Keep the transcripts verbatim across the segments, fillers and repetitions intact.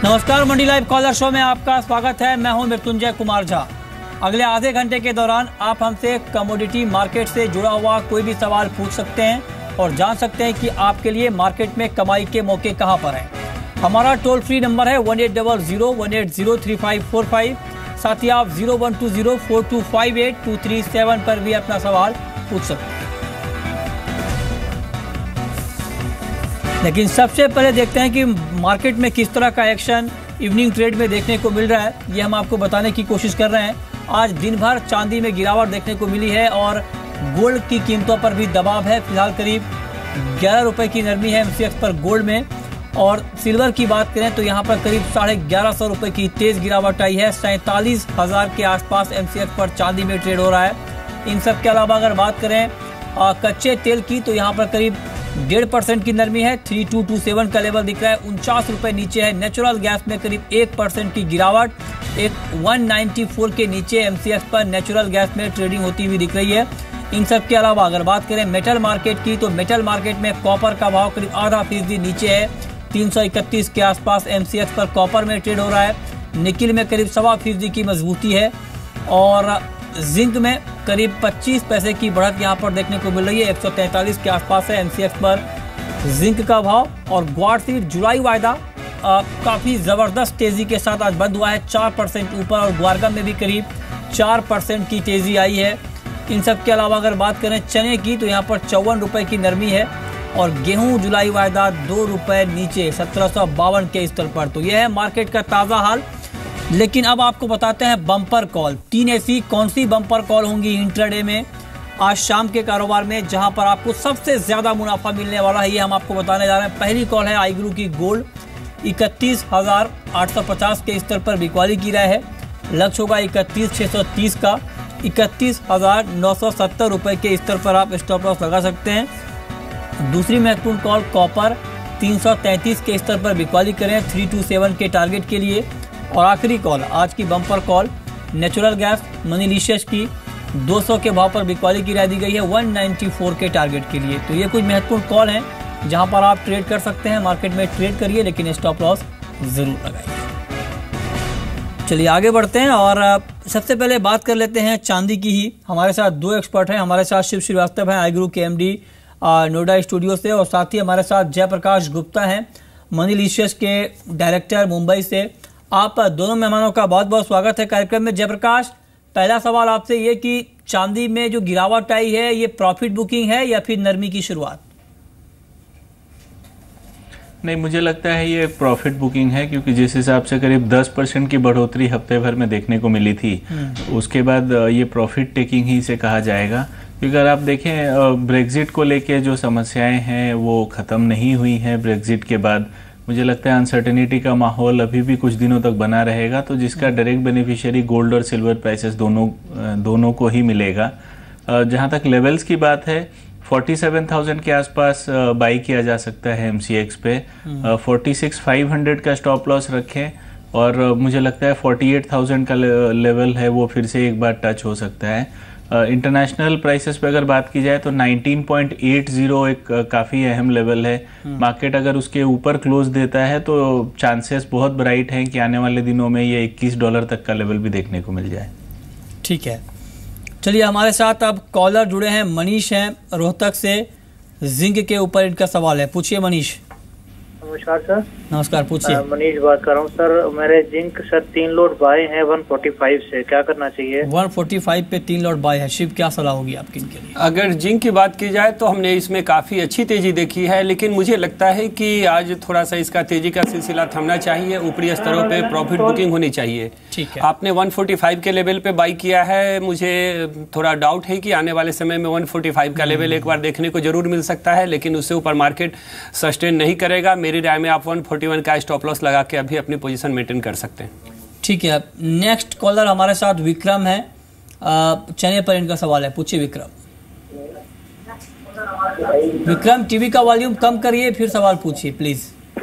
नमस्कार, मंडी live collar show में आपका स्वागत है। मैं हूं मृत्युंजय कुमार झा। अगले आधे घंटे के दौरान आप हमसे कमोडिटी मार्केट से जुड़ा हुआ कोई भी सवाल पूछ सकते हैं और जान सकते हैं कि आपके लिए मार्केट में कमाई के मौके कहां पर हैं। हमारा टोल फ्री नंबर है one eight double zero one eight zero three five four five. साथ ही आप zero one two zero four two five eight two three seven पर भी अपना सवाल पूछ सकते हैं। लेकिन सबसे पहले देखते हैं कि मार्केट में किस तरह का एक्शन इवनिंग ट्रेड में देखने को मिल रहा है, ये हम आपको बताने की कोशिश कर रहे हैं। आज दिन भर चांदी में गिरावट देखने को मिली है और गोल्ड की कीमतों पर भी दबाव है। फिलहाल करीब ग्यारह रुपए की नरमी है एमसीएक्स पर गोल्ड में। और सिल्वर की बात करें तो यहाँ पर करीब साढ़े ग्यारह सौ रुपए की तेज गिरावट आई है। सैंतालीस हजार के आसपास एमसीएक्स पर चांदी में ट्रेड हो रहा है। इन सब के अलावा अगर बात करें आ, कच्चे तेल की तो यहाँ पर करीब डेढ़ परसेंट की नरमी है। थ्री टू टू सेवन का लेवल दिख रहा है, उनचास रुपए नीचे है। नेचुरल गैस में करीब एक परसेंट की गिरावट, एक वन नाइन्टी फोर के नीचे एमसीएक्स पर नेचुरल गैस में ट्रेडिंग होती हुई दिख रही है। इन सब के अलावा अगर बात करें मेटल मार्केट की तो मेटल मार्केट में कॉपर का भाव करीब आधा फीसदी नीचे है। तीन सौ इकतीस के आसपास एमसीएक्स पर कॉपर में ट्रेड हो रहा है। निकिल में करीब सवा फीसदी की मजबूती है और जिंक में करीब पच्चीस पैसे की बढ़त यहाँ पर देखने को मिल रही है। एक सौ तैंतालीस के आसपास है एमसीएक्स पर जिंक का भाव। और ग्वार्सिट जुलाई वायदा काफ़ी ज़बरदस्त तेज़ी के साथ आज बंद हुआ है, चार परसेंट ऊपर। और ग्वारगम में भी करीब चार परसेंट की तेज़ी आई है। इन सब के अलावा अगर बात करें चने की तो यहाँ पर चौवन रुपये की नरमी है। और गेहूं जुलाई वायदा दो रुपये नीचे सत्रह सौ बावन के स्तर पर। तो यह है मार्केट का ताज़ा हाल। लेकिन अब आपको बताते हैं बम्पर कॉल। तीन ऐसी कौन सी बम्पर कॉल होंगी इंट्राडे में आज शाम के कारोबार में जहां पर आपको सबसे ज्यादा मुनाफा मिलने वाला है, ये हम आपको बताने जा रहे हैं। पहली कॉल है आईग्रू की गोल्ड। इकतीस हजार आठ सौ पचास के स्तर पर बिकवाली की रहा है। लक्ष्य होगा इकतीस छः सौ तीस का। इकतीस हजार नौ सौ सत्तर रुपये के स्तर पर आप स्टॉप लॉस लगा सकते हैं। दूसरी महत्वपूर्ण कॉल कॉपर तीन सौ तैंतीस के स्तर पर बिकवाली करें थ्री टू सेवन के टारगेट के लिए। और आखिरी कॉल आज की बम्पर कॉल नेचुरल गैस मनीलिशियस की दो सौ के भाव पर बिकवाली की राय दी गई है एक सौ चौरानवे के टारगेट के लिए। तो ये कुछ महत्वपूर्ण कॉल हैं जहां पर आप ट्रेड कर सकते हैं। मार्केट में ट्रेड करिए लेकिन स्टॉप लॉस जरूर लगाइए। चलिए आगे बढ़ते हैं और सबसे पहले बात कर लेते हैं चांदी की ही। हमारे साथ दो एक्सपर्ट हैं। हमारे साथ शिव श्रीवास्तव हैं आईग्रू के एमडी नोएडा स्टूडियो से, और साथ ही हमारे साथ जयप्रकाश गुप्ता हैं मनीलिशियस के डायरेक्टर मुंबई से। आप दोनों मेहमानों का बहुत बहुत स्वागत है कार्यक्रम में। जयप्रकाश, पहला सवाल आपसे ये कि चांदी में जो गिरावट आई है ये प्रॉफिट बुकिंग है या फिर नरमी की शुरुआत? नहीं, मुझे लगता है ये प्रॉफिट बुकिंग है, क्योंकि जिस हिसाब से करीब दस परसेंट की बढ़ोतरी हफ्ते भर में देखने को मिली थी, उसके बाद ये प्रॉफिट टेकिंग ही से कहा जाएगा। क्योंकि अगर आप देखें ब्रेग्जिट को लेके जो समस्याएं हैं वो ख़त्म नहीं हुई हैं ब्रेग्जिट के बाद। मुझे लगता है अनसर्टेनिटी का माहौल अभी भी कुछ दिनों तक बना रहेगा, तो जिसका डायरेक्ट बेनिफिशियरी गोल्ड और सिल्वर प्राइसेस दोनों दोनों को ही मिलेगा। जहां तक लेवल्स की बात है, सैंतालीस हज़ार के आसपास बाई किया जा सकता है एमसीएक्स पे। छियालीस हज़ार पाँच सौ का स्टॉप लॉस रखें और मुझे लगता है अड़तालीस हज़ार का लेवल है वो फिर से एक बार टच हो सकता है। इंटरनेशनल uh, प्राइसेस पे अगर बात की जाए तो उन्नीस पॉइंट आठ ज़ीरो एक uh, काफ़ी अहम लेवल है। मार्केट अगर उसके ऊपर क्लोज देता है तो चांसेस बहुत ब्राइट हैं कि आने वाले दिनों में ये इक्कीस डॉलर तक का लेवल भी देखने को मिल जाए। ठीक है, चलिए हमारे साथ अब कॉलर जुड़े हैं। मनीष हैं रोहतक से, जिंक के ऊपर इनका सवाल है। पूछिए मनीष। नमस्कार सर। नमस्कार, पूछिए। मनीष बात कर रहा हूँ सर। मेरे जिंक सर तीन लोड बाय हैं एक सौ पैंतालीस से, क्या करना चाहिए? एक सौ पैंतालीस पे तीन लोड बाय है। शिव, क्या सलाह होगी आपकी इनके लिए? अगर जिंक की बात की जाए तो हमने इसमें काफ़ी अच्छी तेजी देखी है, लेकिन मुझे लगता है कि आज थोड़ा सा इसका तेजी का सिलसिला थमना चाहिए। ऊपरी स्तरों पे प्रॉफिट बुकिंग होनी चाहिए। ठीक है, आपने एक सौ पैंतालीस के लेवल पे बाई किया है। मुझे थोड़ा डाउट है कि आने वाले समय में एक सौ पैंतालीस का लेवल एक बार देखने को जरूर मिल सकता है, लेकिन उससे ऊपर मार्केट सस्टेन नहीं करेगा। मेरी राय में आप एक सौ इकतालीस का स्टॉप लॉस लगा के अभी अपनी पोजीशन मेंटेन कर सकते हैं। ठीक है, नेक्स्ट कॉलर हमारे साथ विक्रम है। चने पर इनका सवाल है। पूछिए विक्रम। विक्रम, टीवी का वॉल्यूम कम करिए फिर सवाल पूछिए प्लीज।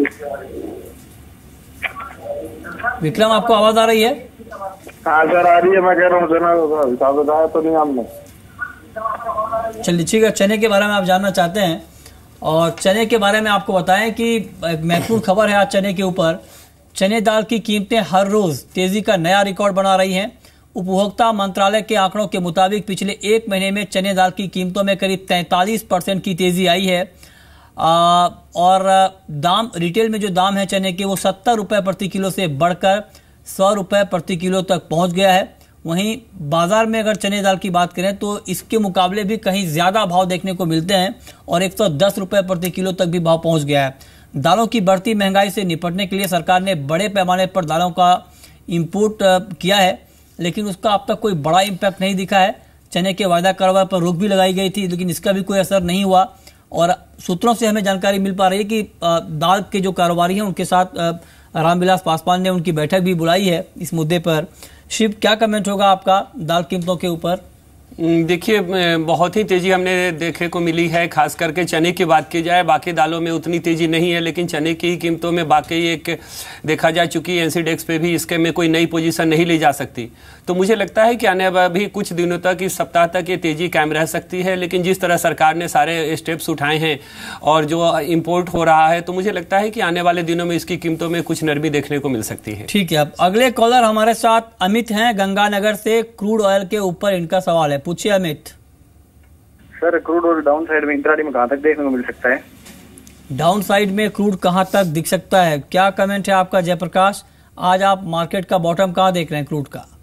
विक्रम, आपको आवाज आ रही है? हाँ सर, आ रही है। मैं कह रहा हूँ हिसाब बताया तो नहीं हमने। चलिए ठीक है, चने के बारे में आप जानना चाहते हैं और चने के बारे में आपको बताएं कि एक महत्वपूर्ण खबर है आज चने के ऊपर चने दाल की कीमतें हर रोज तेजी का नया रिकॉर्ड बना रही हैं। उपभोक्ता मंत्रालय के आंकड़ों के मुताबिक पिछले एक महीने में चने दाल की कीमतों में करीब तैंतालीस परसेंट की तेजी आई है। आ, और दाम रिटेल में जो दाम है चने के वो सत्तर रुपये प्रति किलो से बढ़कर सौ रुपये प्रति किलो तक पहुंच गया है। वहीं बाजार में अगर चने दाल की बात करें तो इसके मुकाबले भी कहीं ज़्यादा भाव देखने को मिलते हैं और एक सौ दस रुपये प्रति किलो तक भी भाव पहुंच गया है। दालों की बढ़ती महंगाई से निपटने के लिए सरकार ने बड़े पैमाने पर दालों का इंपोर्ट किया है, लेकिन उसका अब तक कोई बड़ा इम्पैक्ट नहीं दिखा है। चने के वायदा कारोबार पर रोक भी लगाई गई थी, लेकिन इसका भी कोई असर नहीं हुआ। और सूत्रों से हमें जानकारी मिल पा रही है कि दाल के जो कारोबारी हैं उनके साथ रामविलास पासवान ने उनकी बैठक भी बुलाई है इस मुद्दे पर। शिव, क्या कमेंट होगा आपका दाल कीमतों के ऊपर? देखिए, बहुत ही तेज़ी हमने देखने को मिली है, खास करके चने की बात की जाए। बाकी दालों में उतनी तेज़ी नहीं है, लेकिन चने की कीमतों में बाकी एक देखा जा चुकी है। एनसीडेक्स पे भी इसके में कोई नई पोजीशन नहीं ली जा सकती। तो मुझे लगता है कि आने भी कुछ दिनों तक, इस सप्ताह तक ये तेज़ी कायम रह सकती है। लेकिन जिस तरह सरकार ने सारे स्टेप्स उठाए हैं और जो इम्पोर्ट हो रहा है, तो मुझे लगता है कि आने वाले दिनों में इसकी कीमतों में कुछ नरमी देखने को मिल सकती है। ठीक है, अब अगले कॉलर हमारे साथ अमित हैं गंगानगर से। क्रूड ऑयल के ऊपर इनका सवाल है, पूछिए Amit. Sir, crude oil downside में इंट्राडे में कहां तक देखने को मिल सकता है? डाउन साइड में क्रूड कहां तक दिख सकता है, क्या कमेंट है आपका जयप्रकाश? आज आप मार्केट का बॉटम कहां देख रहे हैं क्रूड का?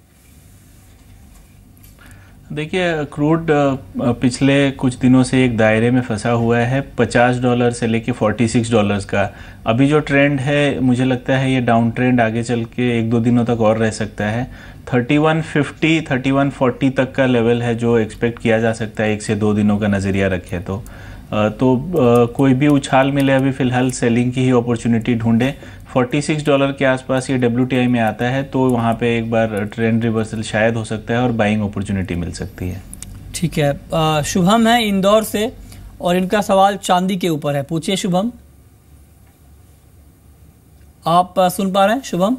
देखिए, क्रूड पिछले कुछ दिनों से एक दायरे में फंसा हुआ है पचास डॉलर से लेके छियालीस डॉलर्स का। अभी जो ट्रेंड है, मुझे लगता है ये डाउन ट्रेंड आगे चल के एक दो दिनों तक और रह सकता है। इकतीस सौ पचास, इकतीस सौ चालीस तक का लेवल है जो एक्सपेक्ट किया जा सकता है एक से दो दिनों का नज़रिया रखें तो। तो कोई भी उछाल मिले अभी फ़िलहाल सेलिंग की ही अपॉर्चुनिटी ढूंढें। छियालीस डॉलर के आसपास ये डब्ल्यूटीआई में आता है तो वहाँ पे एक बार ट्रेंड रिवर्सल शायद हो सकता है और बाइंग अपॉर्चुनिटी मिल सकती है। ठीक है, आ, शुभम है इंदौर से और इनका सवाल चांदी के ऊपर है, पूछिए शुभम। आप आ, सुन पा रहे हैं शुभम?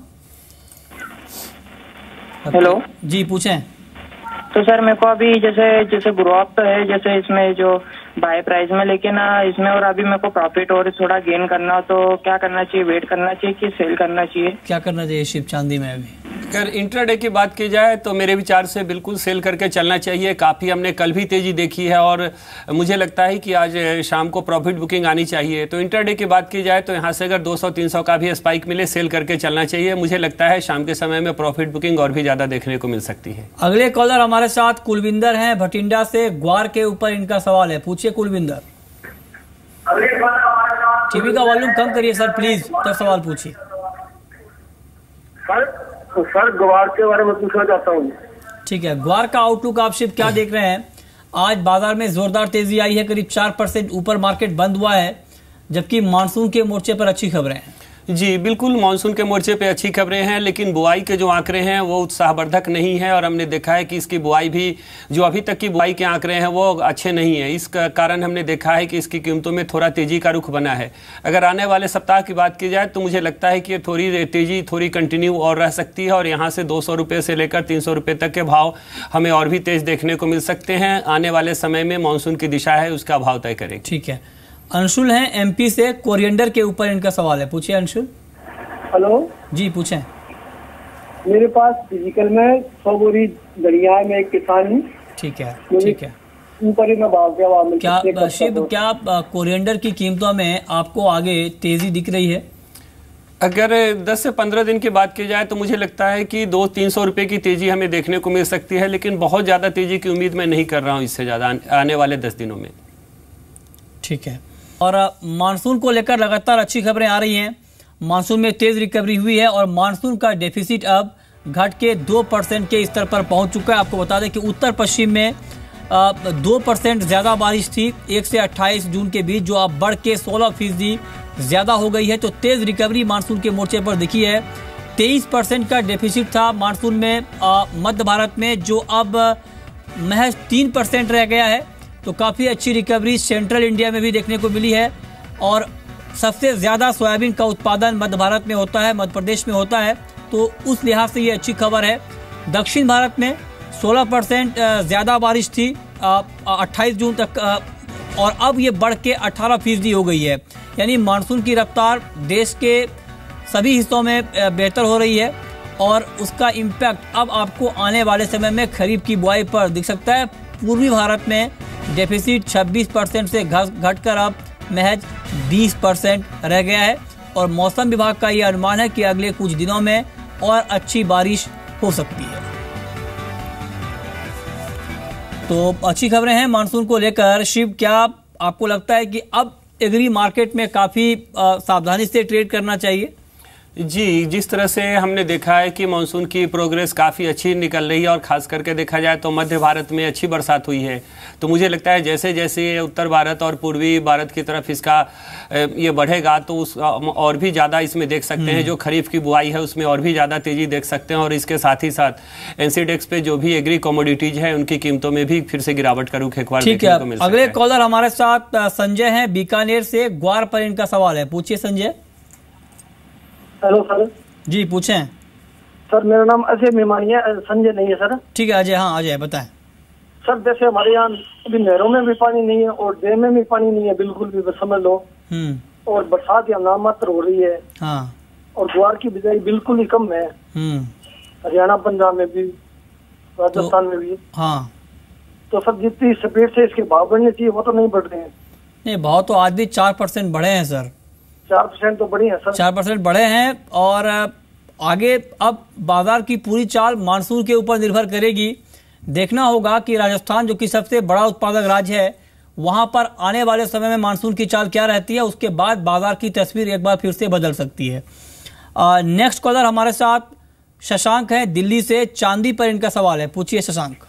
हेलो जी, पूछें। तो सर, मेरे को अभी जैसे जैसे ग्रोअप तो है जैसे इसमें जो बाय प्राइस में, लेकिन इसमें और अभी मेरे को प्रॉफिट और थोड़ा गेन करना हो तो क्या करना चाहिए? वेट करना चाहिए कि सेल करना चाहिए? क्या करना चाहिए शिव चांदी में अभी? अगर इंट्राडे की बात की जाए तो मेरे विचार से बिल्कुल सेल करके चलना चाहिए। काफ़ी हमने कल भी तेज़ी देखी है और मुझे लगता है कि आज शाम को प्रॉफिट बुकिंग आनी चाहिए। तो इंट्राडे की बात की जाए तो यहाँ से अगर दो सौ तीन सौ का भी स्पाइक मिले, सेल करके चलना चाहिए। मुझे लगता है शाम के समय में प्रॉफिट बुकिंग और भी ज़्यादा देखने को मिल सकती है। अगले कॉलर हमारे साथ कुलविंदर हैं भटिंडा से। ग्वार के ऊपर इनका सवाल है, पूछिए कुलविंदर। टीवी का वॉल्यूम कम करिए सर प्लीज, तब सवाल पूछिए। सर सर ग्वार के बारे में पूछना चाहता हूँ। ठीक है, ग्वार का आउटलुक आप शिव क्या देख रहे हैं? आज बाजार में जोरदार तेजी आई है, करीब चार परसेंट ऊपर मार्केट बंद हुआ है, जबकि मानसून के मोर्चे पर अच्छी खबरें हैं। जी बिल्कुल, मानसून के मोर्चे पे अच्छी खबरें हैं, लेकिन बुआई के जो आंकड़े हैं वो उत्साहवर्धक नहीं है और हमने देखा है कि इसकी बुआई भी, जो अभी तक की बुआई के आंकड़े हैं वो अच्छे नहीं है। इस कारण हमने देखा है कि इसकी कीमतों में थोड़ा तेजी का रुख बना है। अगर आने वाले सप्ताह की बात की जाए तो मुझे लगता है कि ये थोड़ी तेजी थोड़ी कंटिन्यू और रह सकती है और यहाँ से दो सौ रुपये से लेकर तीन सौ रुपये तक के भाव हमें और भी तेज देखने को मिल सकते हैं। आने वाले समय में मानसून की दिशा है उसका भाव तय करेगी। ठीक है, अंशुल हैं एमपी से, कोरिएंडर के ऊपर इनका सवाल है, पूछिए अंशुल। हेलो जी पूछें। मेरे पास फिजिकल में सौ बोरी धनिया है, मैं एक किसान हूँ। ठीक है ठीक है, ऊपर ही मैं भाव के भाव में क्या शिव क्या कोरिएंडर की कीमतों में आपको आगे तेजी दिख रही है? अगर दस से पंद्रह दिन की बात की जाए तो मुझे लगता है कि दो तीन सौ रुपये की तेजी हमें देखने को मिल सकती है, लेकिन बहुत ज़्यादा तेजी की उम्मीद मैं नहीं कर रहा हूँ इससे ज़्यादा आने वाले दस दिनों में। ठीक है, और मानसून को लेकर लगातार अच्छी खबरें आ रही हैं। मानसून में तेज रिकवरी हुई है और मानसून का डेफिसिट अब घट के दो परसेंट के स्तर पर पहुंच चुका है। आपको बता दें कि उत्तर पश्चिम में दो परसेंट ज़्यादा बारिश थी एक से अट्ठाईस जून के बीच, जो अब बढ़ के सोलह फीसदी ज़्यादा हो गई है। तो तेज रिकवरी मानसून के मोर्चे पर दिखी है। तेईस परसेंट का डेफिसिट था मानसून में मध्य भारत में, जो अब महज तीन परसेंट रह गया है। तो काफ़ी अच्छी रिकवरी सेंट्रल इंडिया में भी देखने को मिली है और सबसे ज़्यादा सोयाबीन का उत्पादन मध्य भारत में होता है, मध्य प्रदेश में होता है, तो उस लिहाज से ये अच्छी खबर है। दक्षिण भारत में सोलह परसेंट ज़्यादा बारिश थी अट्ठाईस जून तक और अब ये बढ़ के अठारह फीसदी हो गई है। यानी मानसून की रफ्तार देश के सभी हिस्सों में बेहतर हो रही है और उसका इम्पैक्ट अब आपको आने वाले समय में खरीफ की बुआई पर दिख सकता है। पूर्वी भारत में डेफिसिट छब्बीस परसेंट से घटकर अब महज बीस परसेंट रह गया है और मौसम विभाग का यह अनुमान है कि अगले कुछ दिनों में और अच्छी बारिश हो सकती है। तो अच्छी खबरें हैं मानसून को लेकर। शिव, क्या आपको लगता है कि अब एग्री मार्केट में काफी सावधानी से ट्रेड करना चाहिए? जी, जिस तरह से हमने देखा है कि मानसून की प्रोग्रेस काफ़ी अच्छी निकल रही है और ख़ास करके देखा जाए तो मध्य भारत में अच्छी बरसात हुई है, तो मुझे लगता है जैसे जैसे उत्तर भारत और पूर्वी भारत की तरफ इसका ये बढ़ेगा तो उस और भी ज़्यादा इसमें देख सकते हैं। जो खरीफ की बुआई है उसमें और भी ज़्यादा तेज़ी देख सकते हैं और इसके साथ ही साथ एनसीडेक्स पे जो भी एग्री कमोडिटीज है उनकी कीमतों में भी फिर से गिरावट का रुख एक बार देखने को मिल सकता है। अगले कॉलर हमारे साथ संजय हैं बीकानेर से। ग्वार पर इनका सवाल है, पूछिए संजय। Hello sir. जी पूछें। सर मेरा नाम अजय मेमानिया, संजय नहीं है सर। ठीक है अजय। हाँ अजय बताएं। सर जैसे हमारे यहाँ अभी नहरों में भी पानी नहीं है और डैम में भी पानी नहीं है बिल्कुल भी, समझ लो। हम्म। और बरसात यहाँ नामात्र हो रही है। हाँ। और ग्वार की बिजाई बिल्कुल ही कम है। हम्म। हरियाणा पंजाब में भी, राजस्थान तो, में भी। हाँ। तो सर जितनी स्पीड से इसके भाव बढ़ने चाहिए वो तो नहीं बढ़ रहे हैं। नहीं, भाव तो आज भी चार परसेंट बढ़े हैं सर। चार परसेंट तो बढ़ी है सर। चार परसेंट बढ़े हैं और आगे अब बाजार की पूरी चाल मानसून के ऊपर निर्भर करेगी। देखना होगा कि राजस्थान जो कि सबसे बड़ा उत्पादक राज्य है वहां पर आने वाले समय में मानसून की चाल क्या रहती है, उसके बाद बाजार की तस्वीर एक बार फिर से बदल सकती है। नेक्स्ट कॉलर हमारे साथ शशांक है दिल्ली से। चांदी पर इनका सवाल है, पूछिए शशांक।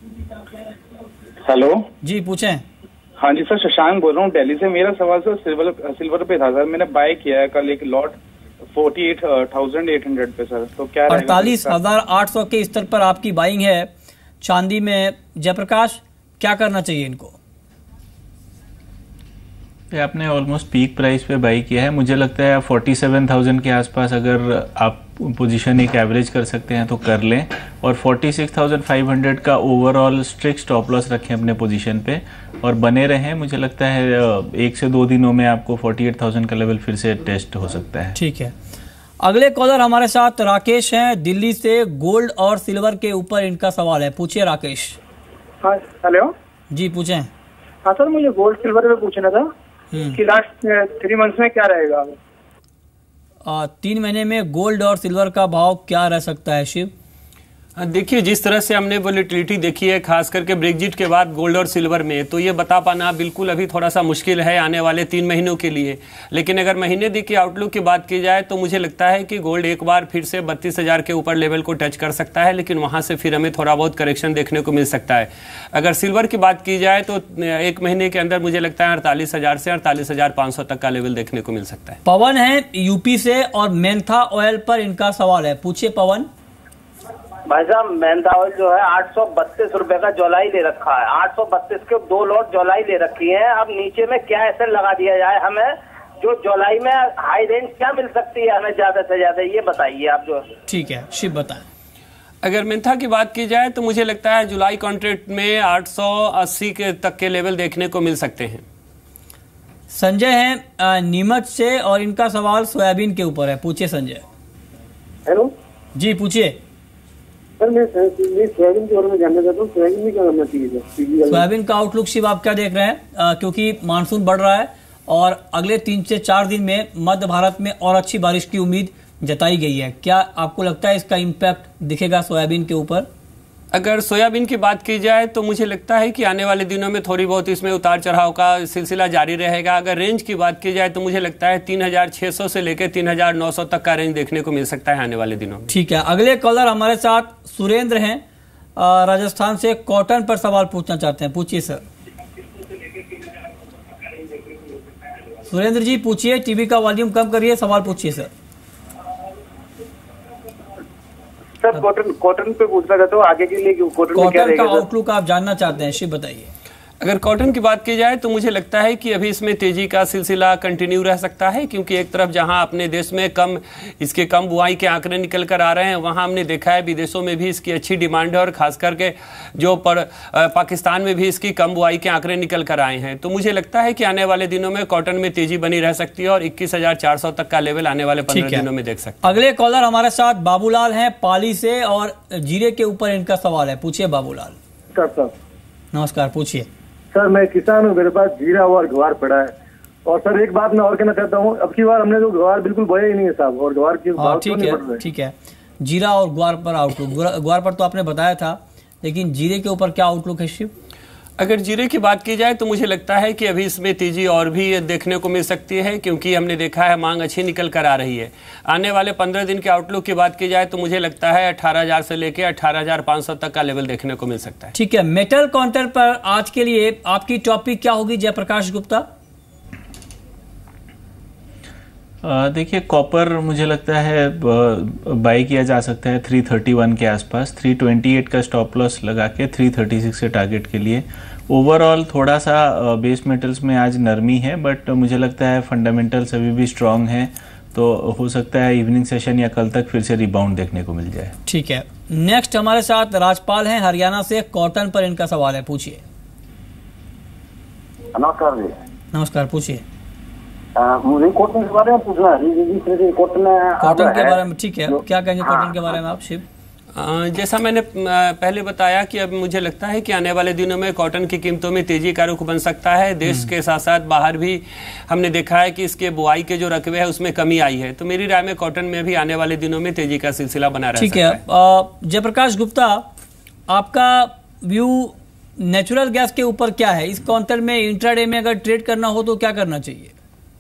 हेलो जी पूछें। हाँ जी सर, शशांक बोल रहा हूँ दिल्ली से। मेरा सवाल सर सिल्वर सिल्वर पे था सर। मैंने बाय किया है कल एक lot forty eight thousand eight hundred पे सर, तो क्या अड़तालीस हजार आठ सौ के स्तर पर आपकी बाइंग है चांदी में। जयप्रकाश, क्या करना चाहिए इनको? आपने ऑलमोस्ट पीक प्राइस पे बाई किया है। मुझे लगता है फोर्टी सेवन थाउजेंड के आसपास अगर आप पोजीशन एक एवरेज कर सकते हैं तो कर लें और forty six thousand five hundred का ओवरऑल स्ट्रिक्ट स्टॉप लॉस रखें अपने पोजीशन पे और बने रहें। मुझे लगता है एक से दो दिनों में आपको फोर्टी एट थाउजेंड का लेवल फिर से टेस्ट हो सकता है। ठीक है। अगले कॉलर हमारे साथ राकेश हैं दिल्ली से। गोल्ड और सिल्वर के ऊपर इनका सवाल है, पूछिए राकेश। हाँ हेलो जी पूछें। हाँ सर, मुझे गोल्ड सिल्वर में पूछना था कि लास्ट थ्री मंथ्स में क्या रहेगा? आ, तीन महीने में गोल्ड और सिल्वर का भाव क्या रह सकता है शिव? देखिए, जिस तरह से हमने वोलेटिलिटी देखी है खास करके ब्रेग्जिट के बाद गोल्ड और सिल्वर में, तो ये बता पाना बिल्कुल अभी थोड़ा सा मुश्किल है आने वाले तीन महीनों के लिए। लेकिन अगर महीने दी की आउटलुक की बात की जाए तो मुझे लगता है कि गोल्ड एक बार फिर से बत्तीस हज़ार के ऊपर लेवल को टच कर सकता है, लेकिन वहाँ से फिर हमें थोड़ा बहुत करेक्शन देखने को मिल सकता है। अगर सिल्वर की बात की जाए तो एक महीने के अंदर मुझे लगता है अड़तालीस हज़ार से अड़तालीस हज़ार पाँच सौ तक का लेवल देखने को मिल सकता है। पवन है यूपी से और मेंथा ऑयल पर इनका सवाल है, पूछिए पवन। भाई साहब, मेंथा ऑयल जो है आठ सौ बत्तीस रुपए का जोलाई ले रखा है। आठ सौ बत्तीस के दो लॉट जोलाई ले रखी है। अब नीचे में क्या ऐसे लगा दिया जाए हमें जो जोलाई में हाई रेंज क्या मिल सकती है हमें ज्यादा से ज्यादा, ये बताइए आप। जो ठीक है शिव बताएं। अगर मेंथा की बात की जाए तो मुझे लगता है जुलाई कॉन्ट्रैक्ट में आठ सौ अस्सी के तक के लेवल देखने को मिल सकते हैं। संजय है नीमच से और इनका सवाल सोयाबीन के ऊपर है, पूछिए संजय। हेलो जी पूछिए। सर मैं सोयाबीन के बारे में जानना चाहता हूँ, सोयाबीन में क्या करना चाहिए? सोयाबीन का आउटलुक शिव आप क्या देख रहे हैं? आ, क्योंकि मानसून बढ़ रहा है और अगले तीन से चार दिन में मध्य भारत में और अच्छी बारिश की उम्मीद जताई गई है। क्या आपको लगता है इसका इम्पैक्ट दिखेगा सोयाबीन के ऊपर? अगर सोयाबीन की बात की जाए तो मुझे लगता है कि आने वाले दिनों में थोड़ी बहुत इसमें उतार चढ़ाव का सिलसिला जारी रहेगा। अगर रेंज की बात की जाए तो मुझे लगता है तीन हजार छह सौ से लेकर तीन हजार नौ सौ तक का रेंज देखने को मिल सकता है आने वाले दिनों में। ठीक है। अगले कॉलर हमारे साथ सुरेंद्र हैं राजस्थान से। कॉटन पर सवाल पूछना चाहते हैं, पूछिए सर। सुरेंद्र जी पूछिए, टीवी का वॉल्यूम कम करिए, सवाल पूछिए सर। सर कॉटन कॉटन पे पूछना चाहता हूँ आगे के लिए, कॉटन कॉटन का आउटलुक आप जानना चाहते हैं, शिव बताइए। अगर कॉटन की बात की जाए तो मुझे लगता है कि अभी इसमें तेजी का सिलसिला कंटिन्यू रह सकता है, क्योंकि एक तरफ जहां अपने देश में कम इसके कम बुआई के आंकड़े निकल कर आ रहे हैं, वहां हमने देखा है विदेशों में भी इसकी अच्छी डिमांड है और खास करके जो पर पाकिस्तान में भी इसकी कम बुआई के आंकड़े निकल कर आए हैं। तो मुझे लगता है कि आने वाले दिनों में कॉटन में तेजी बनी रह सकती है और इक्कीस हजार चार सौ तक का लेवल आने वाले पंद्रह दिनों में देख सकते हैं। अगले कॉलर हमारे साथ बाबूलाल हैं पाली से और जीरे के ऊपर इनका सवाल है। पूछिए बाबूलाल। नमस्कार, पूछिए। सर मैं किसान हूँ, मेरे पास जीरा और ग्वार पड़ा है। और सर एक बात मैं और कहना चाहता हूँ, अब की बार हमने तो ग्वार बिल्कुल बोया ही नहीं है साहब, और ग्वार की भाव ठीक है ठीक है जीरा और ग्वार पर आउटलुक, ग्वार पर तो आपने बताया था, लेकिन जीरे के ऊपर क्या आउटलुक है शिव? अगर जीरे की बात की जाए तो मुझे लगता है कि अभी इसमें तेजी और भी देखने को मिल सकती है, क्योंकि हमने देखा है मांग अच्छी निकल कर आ रही है। आने वाले पंद्रह दिन के आउटलुक की बात की जाए तो मुझे लगता है अठारह हजार से लेकर अठारह हजार पाँच सौ तक का लेवल देखने को मिल सकता है। ठीक है, मेटल काउंटर पर आज के लिए आपकी टॉपिक क्या होगी जयप्रकाश गुप्ता? देखिए कॉपर मुझे लगता है बाई किया जा सकता है तीन सौ इकतीस के आसपास, तीन सौ अट्ठाईस का स्टॉप लॉस लगा के तीन सौ छत्तीस के टारगेट के लिए। ओवरऑल थोड़ा सा बेस मेटल्स में आज नरमी है, बट मुझे लगता है फंडामेंटल्स अभी भी स्ट्रांग है, तो हो सकता है इवनिंग सेशन या कल तक फिर से रिबाउंड देखने को मिल जाए। ठीक है, नेक्स्ट हमारे साथ राजपाल हैं हरियाणा से, कॉटन पर इनका सवाल है। पूछिए। नमस्कार जी। नमस्कार, पूछिए। मुझे कॉटन के बारे में पूछना है। कॉटन कॉटन के बारे में, ठीक है, क्या कहेंगे कॉटन के बारे में आप शिव? जैसा मैंने पहले बताया कि अब मुझे लगता है कि आने वाले दिनों में कॉटन की कीमतों में तेजी का रुख बन सकता है। देश के साथ साथ बाहर भी हमने देखा है कि इसके बुआई के जो रकबे है उसमें कमी आई है, तो मेरी राय में कॉटन में भी आने वाले दिनों में तेजी का सिलसिला बना रह सकता है। ठीक है, जयप्रकाश गुप्ता आपका व्यू नेचुरल गैस के ऊपर क्या है? इस काउंटर में इंट्राडे में अगर ट्रेड करना हो तो क्या करना चाहिए?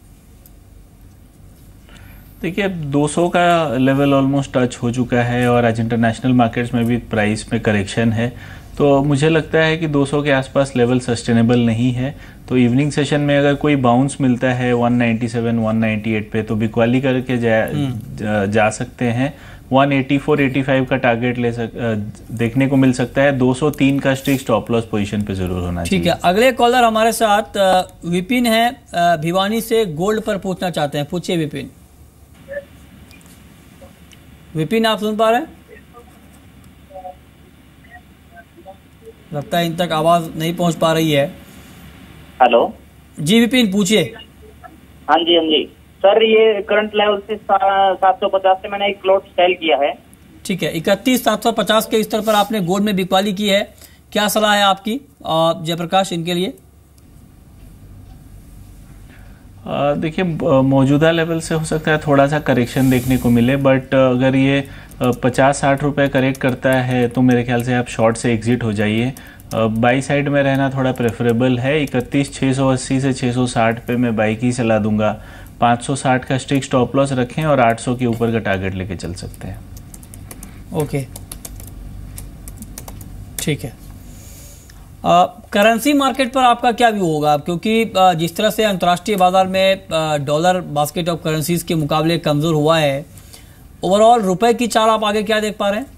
देखिए दो सौ का लेवल ऑलमोस्ट टच हो चुका है और आज इंटरनेशनल मार्केट्स में भी प्राइस में करेक्शन है, तो मुझे लगता है कि दो सौ के आसपास लेवल सस्टेनेबल नहीं है। तो इवनिंग सेशन में अगर कोई बाउंस मिलता है एक सौ सत्तानवे, एक सौ अट्ठानवे पे तो बिक्वाली करके जा, जा, जा सकते हैं। एक सौ चौरासी, पचासी का टारगेट ले सक देखने को मिल सकता है। दो सौ तीन का स्ट्रिक्ट स्टॉप लॉस पोजीशन पे जरूर होना चाहिए। ठीक है, अगले कॉलर हमारे साथ विपिन है भिवानी से, गोल्ड पर पूछना चाहते हैं। पूछिए विपिन। विपिन आप सुन पा रहे हैं? लगता है इन तक आवाज नहीं पहुंच पा रही है। हेलो जी विपिन, पूछिए। हाँ जी हाँ जी सर, ये करंट लेवल से सात सौ पचास से मैंने एक प्लॉट सेल किया है। ठीक है, इकतीस सात सौ पचास के स्तर पर आपने गोल्ड में बिकवाली की है, क्या सलाह है आपकी जयप्रकाश इनके लिए? देखिए मौजूदा लेवल से हो सकता है थोड़ा सा करेक्शन देखने को मिले, बट अगर ये पचास साठ रुपए करेक्ट करता है तो मेरे ख्याल से आप शॉर्ट से एग्जिट हो जाइए। बाई साइड में रहना थोड़ा प्रेफरेबल है। इकतीस छः सौ अस्सी से छः सौ साठ पे मैं बाई की सलाह दूंगा। पाँच सौ साठ का स्ट्रिक्ट स्टॉप लॉस रखें और आठ सौ के ऊपर का टारगेट लेके चल सकते हैं। ओके ठीक है। करेंसी मार्केट पर आपका क्या व्यू होगा? क्योंकि आ, जिस तरह से अंतर्राष्ट्रीय बाजार में डॉलर बास्केट ऑफ करेंसीज के मुकाबले कमजोर हुआ है, ओवरऑल रुपए की चाल आप आगे क्या देख पा रहे हैं?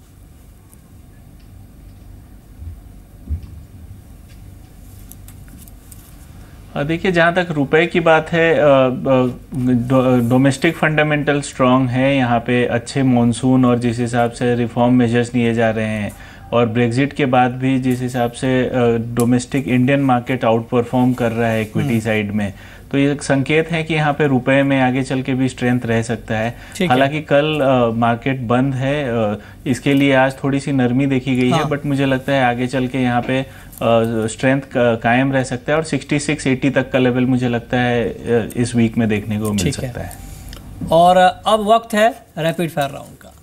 देखिए जहाँ तक रुपए की बात है, डोमेस्टिक फंडामेंटल स्ट्रांग है। यहाँ पे अच्छे मॉनसून और जिस हिसाब से रिफॉर्म मेजर्स लिए जा रहे हैं और ब्रेग्जिट के बाद भी जिस हिसाब से domestic Indian market outperform कर रहा है इक्विटी साइड में, तो ये एक संकेत है कि यहाँ पे रुपए में आगे चल के भी स्ट्रेंथ रह सकता है। हालांकि कल आ, मार्केट बंद है, आ, इसके लिए आज थोड़ी सी नरमी देखी गई हाँ। है, बट मुझे लगता है आगे चल के यहाँ पे स्ट्रेंथ कायम रह सकता है और छियासठ अस्सी तक का लेवल मुझे लगता है इस वीक में देखने को मिल सकता है। है और अब वक्त है रैपिड फायर राउंड का।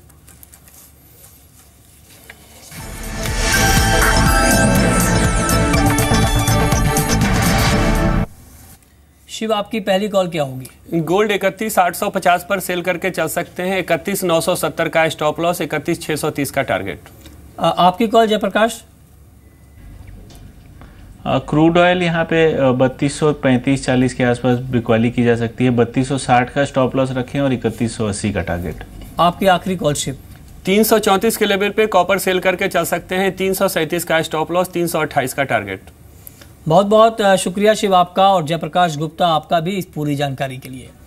शिव आपकी पहली कॉल क्या होगी? गोल्ड इकतीस आठ सौ पचास पर सेल करके चल सकते हैं। इकतीस नौ सौ सत्तर का स्टॉप लॉस, इकतीस छह सौ तीस का टारगेट। आ, आपकी कॉल जयप्रकाश? क्रूड ऑयल यहाँ पे बत्तीस सौ पैंतीस चालीस के आसपास बिकवाली की जा सकती है। बत्तीस सौ साठ का स्टॉप लॉस रखें और इकतीस सौ अस्सी का टारगेट। आपकी आखिरी कॉल शिव? तीन सौ चौंतीस के लेवल पे कॉपर सेल करके चल सकते हैं। तीन सौ सैंतीस का स्टॉप लॉस, तीन सौ अट्ठाईस का टारगेट। बहुत बहुत शुक्रिया शिव आपका और जयप्रकाश गुप्ता आपका भी इस पूरी जानकारी के लिए।